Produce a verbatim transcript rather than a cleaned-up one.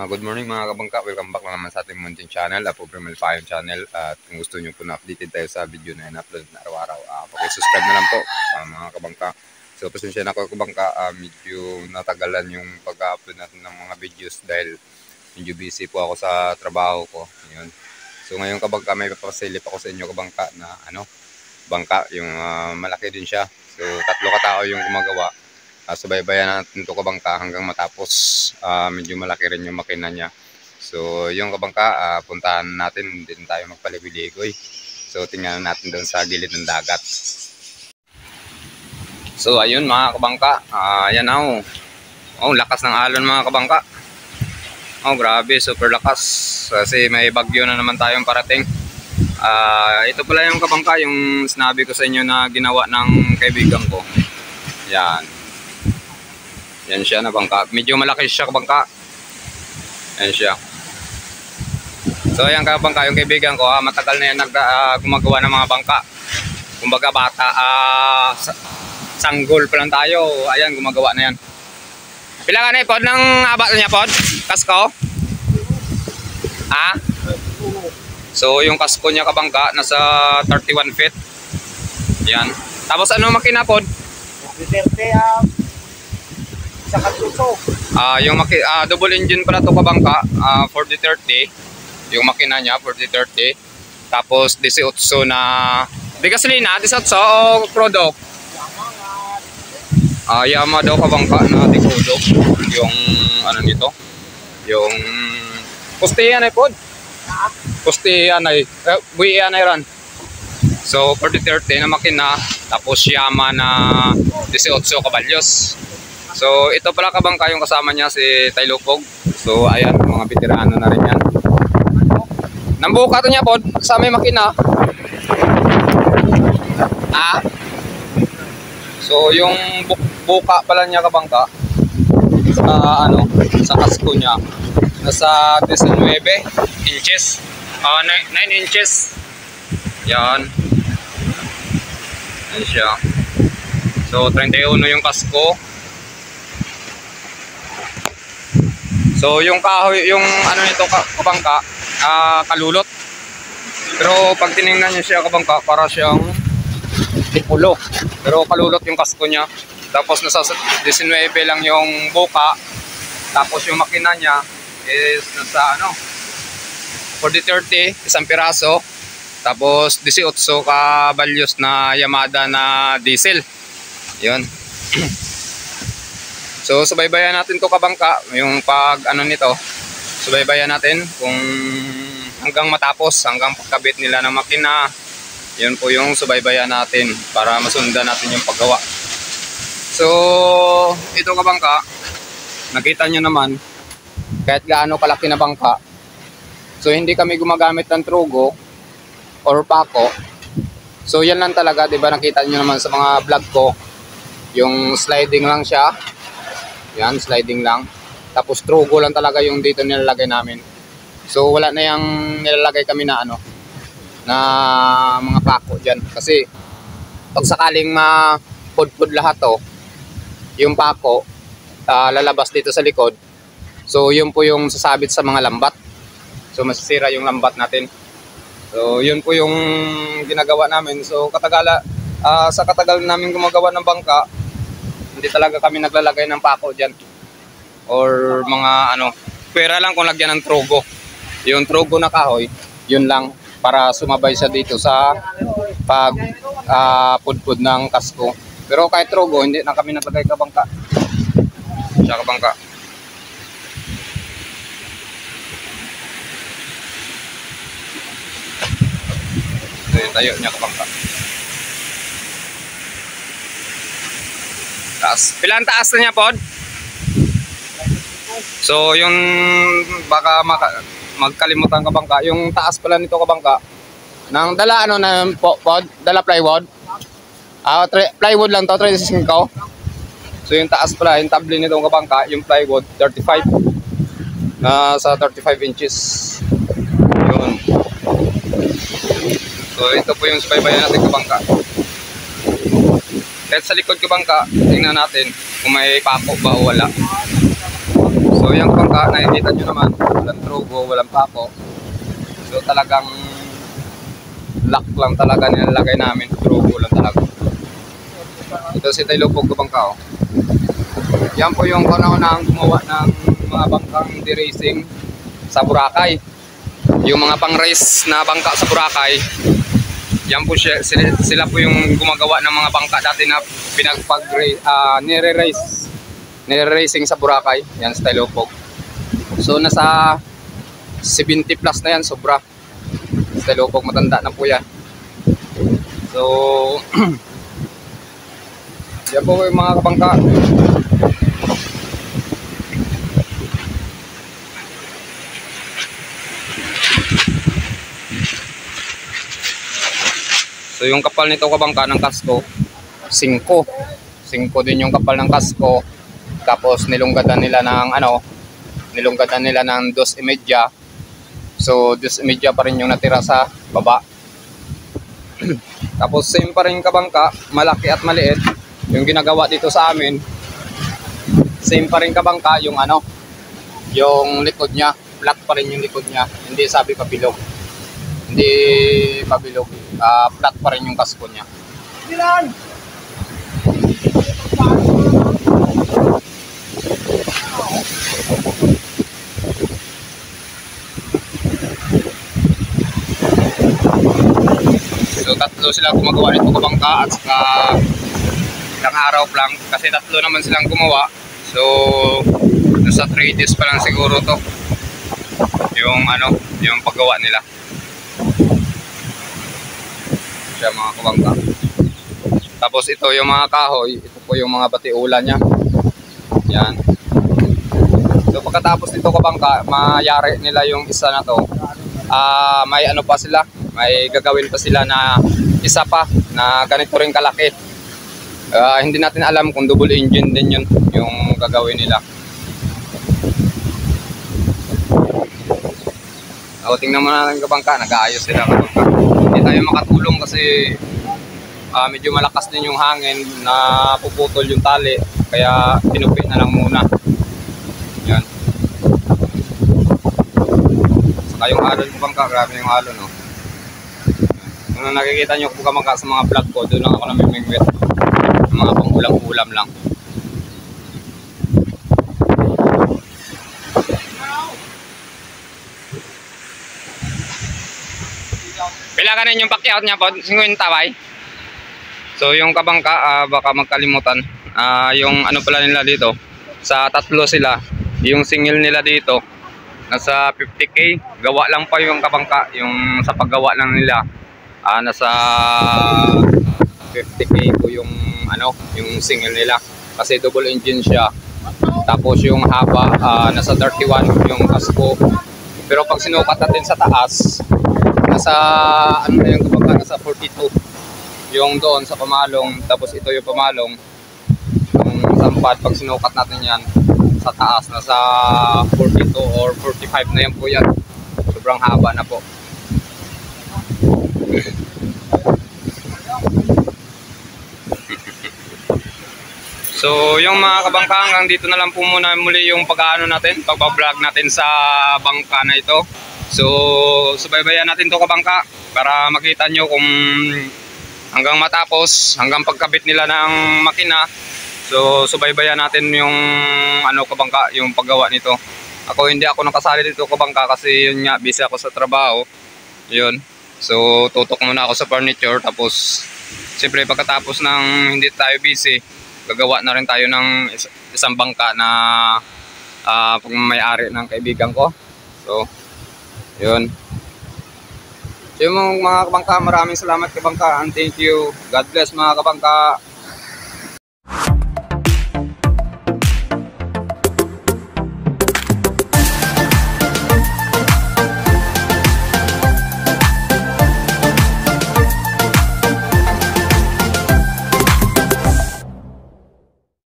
good morning mga kabangka, welcome back na naman sa ating munting channel, Apo Primal Fire Channel. At kung gusto nyo po na updated tayo sa video na in-upload na araw-araw, uh, pakisubscribe na lang po uh, mga kabangka. So pasensya na ako kabangka, uh, medyo natagalan yung pag-upload natin ng mga videos dahil medyo busy po ako sa trabaho ko. Yun. So ngayon kabangka, may papasilip ako sa inyo kabangka na ano, bangka, yung uh, malaki din siya. So tatlo katao yung gumagawa. Uh, subaybayan natin ito kabangka hanggang matapos. Uh, medyo malaki rin yung makina niya. So yung kabangka, uh, puntahan natin, din tayo magpaligoy-ligoy. So tingnan natin doon sa gilid ng dagat. So ayun mga kabangka, uh, ayan na oh. Oh, lakas ng alon mga kabangka. Oh grabe, super lakas. Kasi may bagyo na naman tayong parating. Uh, ito pala yung kabangka, yung sinabi ko sa inyo na ginawa ng kaibigan ko. Yan. Yan siya na bangka. Medyo malaki siya kabangka. Yan siya. So yan kabangka, yung kaibigan ko, ah, matagal na yan nag, uh, gumagawa ng mga bangka. Kumbaga bata, uh, sanggol pa lang tayo. Ayan, gumagawa na yan. Pila ka na pod ng abat niya pod? Kasko? Ha? So yung kasko niya kabangka, nasa thirty-one feet. Yan. Tapos ano makina pod? Sa katuso. Ah, yung maki ah, double engine pala to kabangka, ah, forty thirty. Yung makina niya forty thirty. Tapos eighteen na di gasolina, eighteen o product. Ah, Yamaha daw kabangka na di product. Yung ano nito? Yung pustihan ay pod. Pustihan ay eh, buian ay ran. So forty thirty na makina, tapos Yamaha na eighteen kabalyos. So ito pala kabangka yung kasama niya si Taylopog. So ayan, mga veterano na rin yan. Nambuka to niya pod, kasama yung makina. Ah. So yung bu buka pala niya kabangka sa ano, sa kasko niya nasa nineteen inches. Ah, uh, nine inches. Yan. Yan siya. So thirty-one yung kasko. So yung kahoy, yung ano nito kabangka, uh, kalulot. Pero pag tiningnan niyo siya kabangka, para siyang tipulo. Pero kalulot yung kasko niya. Tapos nasa nineteen lang yung buka. Tapos yung makina niya is nasa ano, forty thirty, isang piraso. Tapos eighteen kabalyos na Yamaha na diesel. Yun. So subaybayan natin to kabangka, yung pag ano nito, subaybayan natin kung hanggang matapos, hanggang pagkabit nila ng makina. Yun po yung subaybayan natin para masundan natin yung paggawa. So ito kabangka, nakita nyo naman kahit gaano kalaki na bangka. So hindi kami gumagamit ng trugo or pako. So yan lang talaga, 'di ba? Nakita nyo naman sa mga vlog ko, yung sliding lang siya. Yan, sliding lang. Tapos trugo lang talaga yung dito nilalagay namin. So wala na yung nilalagay kami na ano, na mga pako dyan. Kasi pag sakaling mapudpud lahat to, yung pako uh, lalabas dito sa likod. So yun po yung sasabit sa mga lambat. So masisira yung lambat natin. So yun po yung ginagawa namin. So katagala, uh, sa katagal namin gumagawa ng bangka, hindi talaga kami naglalagay ng pako dyan or mga ano, pera lang kung lagyan ng trugo. Yung trugo na kahoy, yun lang para sumabay siya dito sa pag uh, pudpud ng kasko. Pero kahit trugo, hindi na kami naglagay kabangka. Siya kabangka. So yung tayo niya kabangka. Taas. Pilang taas na niya pod? So yung baka maka, magkalimutan kabangka, yung taas pala nito kabangka nang dala ano na pod, dala plywood. Ah, uh, plywood lang to, thirty-five. So yung taas pala, yung table nito kabangka, yung plywood thirty-five. Na sa thirty-five inches. Yun. So ito po yung subaybayan natin kabangka. Kahit sa likod kabangka, tingnan natin kung may pako ba o wala. So yung kabangka, nakikita nyo naman, walang trugo, walang pako. So talagang lock lang talaga nilalagay namin, trugo lang talaga. Ito si Tailupog kabangka, oh. Yan po yung kauna-unahang gumawa ng mga bangkang de-racing sa Boracay. Yung mga pang-race na bangka sa Boracay, yan po siya, sila, sila po yung gumagawa ng mga bangka dati na pinagpag uh, nire-race nire-racing sa Boracay. Yan sa Tailupog. So nasa seventy plus na yan, sobra. Sa Tailupog, matanda na po yan. So yan po yung mga kabangka. So yung kapal nito kabangka ng kasko, singko. Singko din yung kapal ng kasko. Tapos nilunggadan nila ng ano, nilunggadan nila ng dos y media. So dos y media pa rin yung natira sa baba. Tapos same pa rin kabangka, malaki at maliit. Yung ginagawa dito sa amin, same pa rin kabangka yung ano, yung likod niya, flat pa rin yung likod niya. Hindi sabi pabilog. Hindi pabilog. Uh, flat pa rin yung kasko niya. Ilan? So tatlo sila gumagawa nito kabangka at saka ilang araw lang kasi tatlo naman silang gumawa. So nasa three days pa lang siguro to yung ano, yung paggawa nila. Siya mga kabangka. Tapos ito yung mga kahoy, ito po yung mga batiulan niya. Yan. So pagkatapos nito kabangka, mayari nila yung isa na to. Ah, uh, may ano pa sila, may gagawin pa sila na isa pa na ganito rin kalaki. Uh, hindi natin alam kung double engine din yun yung gagawin nila. O, tingnan mo natin kabangka, nag-aayos sila kabangka. Hindi tayo makatulong kasi uh, medyo malakas din yung hangin na puputol yung tali. Kaya pinupi na lang muna. Yan. Saka yung alon kabangka, grabe yung alon, no? Kung nakikita nyo kabangka sa mga vlog ko, doon lang ako namimingwit. Mga pang ulam-ulam lang. Pila ka rin yung pack-out niya po, fifty bay. So yung kabangka, uh, baka magkalimutan. Uh, yung ano pala nila dito, sa tatlo sila, yung single nila dito, nasa fifty K. Gawa lang pa yung kabangka, yung sa paggawa lang nila. Uh, nasa fifty K po yung ano, yung single nila. Kasi double engine siya. Tapos yung haba, uh, nasa thirty-one yung kasko. Pero pag sinukat natin sa taas, nasa ano na yung kabangka, nasa forty-two yung doon sa pamalong. Tapos ito yung pamalong, yung sampad, pag sinukat natin yan sa taas, nasa forty-two or forty-five na yan po yan. Sobrang haba na po. So yung mga kabangka, hanggang dito na lang po muna muli yung pag-aano natin, pagbablog natin sa bangka na ito. So subaybayan natin to kabangka para makita nyo kung hanggang matapos, hanggang pagkabit nila ng makina. So subaybayan natin yung ano kabangka, yung paggawa nito. Ako hindi ako nakasali dito kabangka kasi yun nga, busy ako sa trabaho. Yun. So tutok muna ako sa furniture, tapos siyempre pagkatapos ng hindi tayo busy, gagawa na rin tayo ng isang bangka na uh, pagmamayari ng kaibigan ko. So yun. So yung mga kabangka, maraming salamat kabangka, and thank you. God bless mga kabangka.